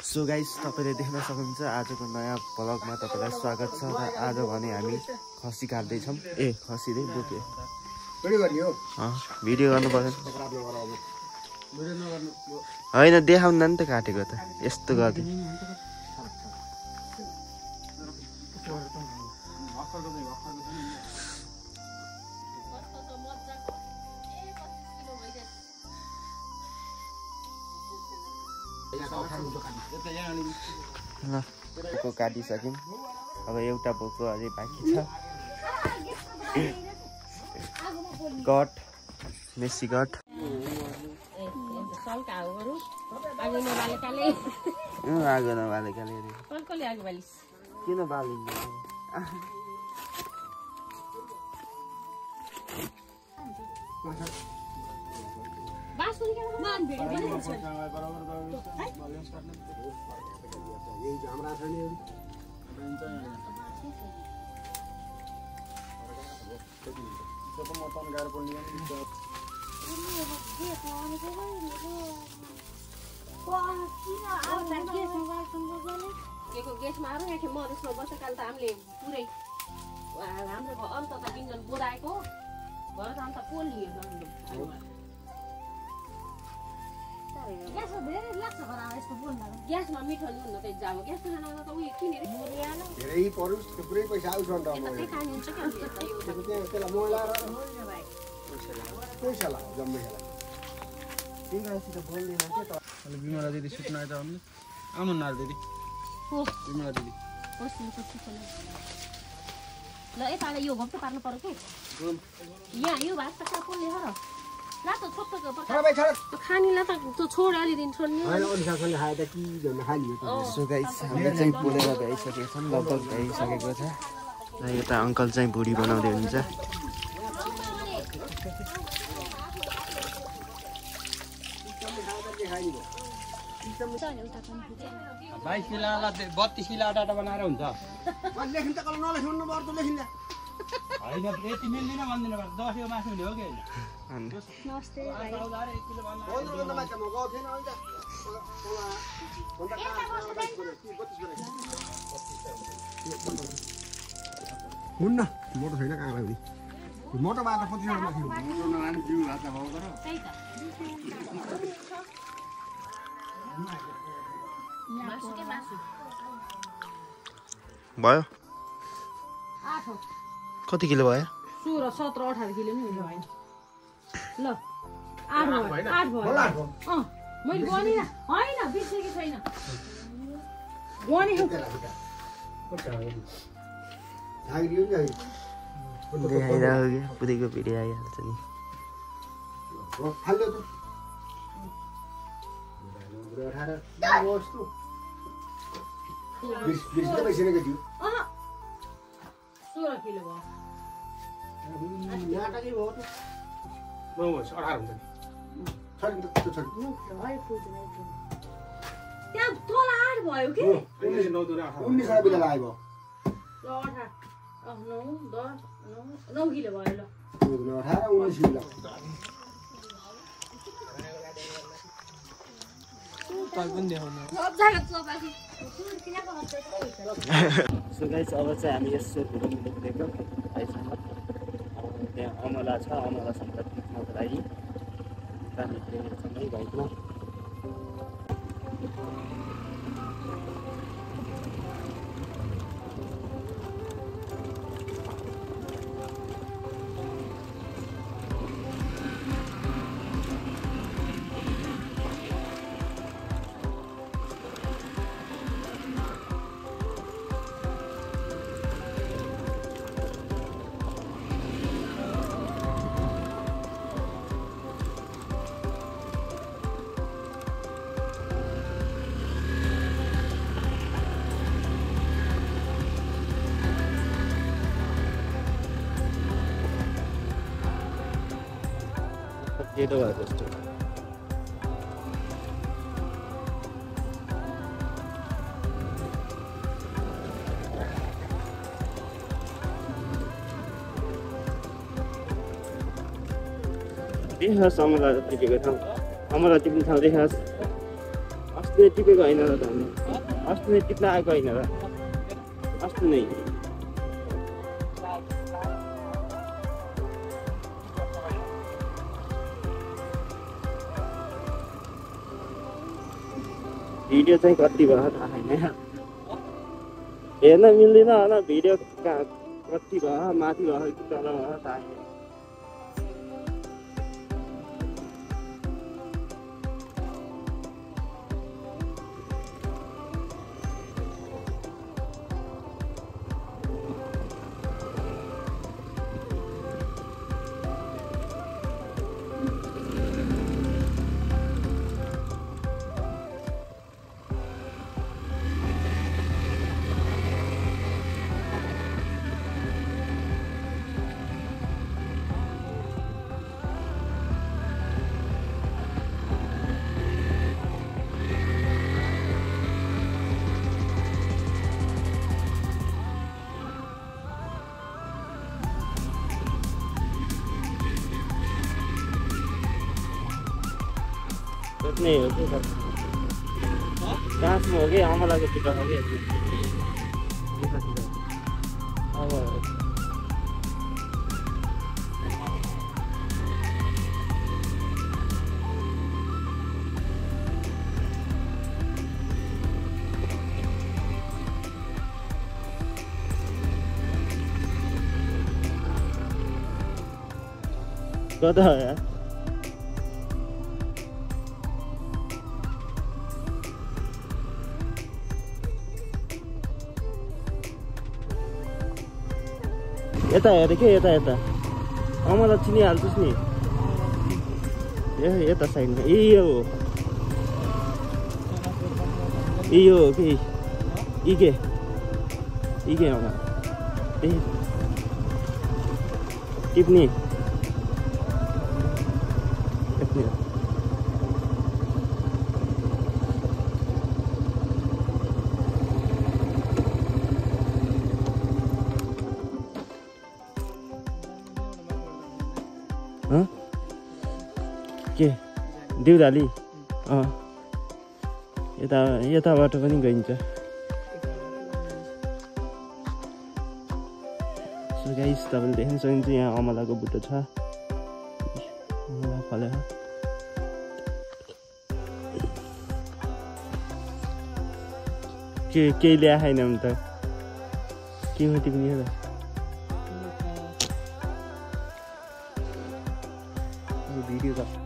So guys तपाईले देख्न सक्नुहुन्छ आजको नयाँ भ्लगमा तपाईलाई स्वागत छ र आज भने हामी खसी काट्दै छौं। खसी रे बोक्यो। भिडियो गर्ने हो? भिडियो गर्नु पर्छ। भिडियो नगर्नु हैन देखाउन नि त काटेको त यस्तो गर्दै। बोको काटिसक्यौं। अब एउटा बोको अझै बाँकी छ। कट मेसी कट आगो नबालेकाले किन बालिन्छ? गेसमा आएर यहाँ मधेसमा बसेकाल त हामीले पुरै हाम्रो अन्त त बिन्दन बोराएको घर त अन्त पोलियो ग्यासमा मिठो नि हुन त जाब ग्यास त उयो किनेर धेरै परोस् पुरै पैसा आउँछ नि त खानिन्छ क्या त्यसलाई मोला पैसा लाग्छ जम्मै बोल्दैन के त। बिमला दिदी सुत्न आएछ भने आउनु न दिदी। हो बिमला दिदी ल यताले यो घप्पो पार्नु पर्यो के यहाँ यो भात त कहाँ पोल्ने हो र रातो छोप्पो खानीलाई त त्यो छोड अलिदिन छोड्ने सो गाइस हामीले चाहिँ पोलेर भ्याइसकेको छौँ। लगभग भ्याइसकेको छ र यता अङ्कल चाहिँ भुडी बनाउँदै हुनुहुन्छ। बाइस किलो 32 किलो आटा बनाएर हुन्छ। लेखिन त कल नलेख्नु पर्छ लेखिन हैन यति मिल्दैन भन्दिनु पर्छ 10 यो मासु हुने हो के नमस्ते भाइ हुन्न मोटो छैन कहाँ लाग्ने मोटो बाटो 25 माथि मोटो नलाने बिउ भात खाऊ गर त्यही त मासु के मासु भयो 8 हो कति किलो भयो? 16 17 18 किलो नि हुन्छ हैन ल 8 भयो मैले गनि हैन बिर्सेकी छैन गनि देखाइरहेको कि पुरीको भिडियो आइहाल्छ नि। त्यहाँ तल 8 भयो के 19 बेला लाग्यो 9 किलो भयो ल 18 19 किलो सो गाइस अब चाहिँ हामी यसो घुम्नु निक्लेको भाइसँग। त्यहाँ अमला छ, अमलासँग टिप्नको लागि निक्लेको छ है भाइको। केटो भयो जस्तो देखा अमला टिपेको ठाउँ अमला टिप्ने ठाउँ देखा अस्ति टिपेको होइन र त अस्ति नै टिप्न आएको होइन र अस्ति नै भिडियो चाहिँ कति भयो थाहा छैन हेर्न मिल्दैन होला भिडियो कति भयो माथि भयो कि तल भयो थाहा छैन नहीं हो कि घाँस में हो गया अमला को पिटा हो गया कता हो यार यता हेर के यता यता अमला चिनिहाल्छस् नि ए यता साइडमा यो हो कि इके अमला ए टिप्ने के देउराली यताबाट पनि गइन्छ सो गाइस तपाईँले देख्न सक्नुहुन्छ यहाँ अमलाको बुट्टा छ अमला फल्यो केही ल्याए छैन भने त केमा टिप्ने हो त भिडियो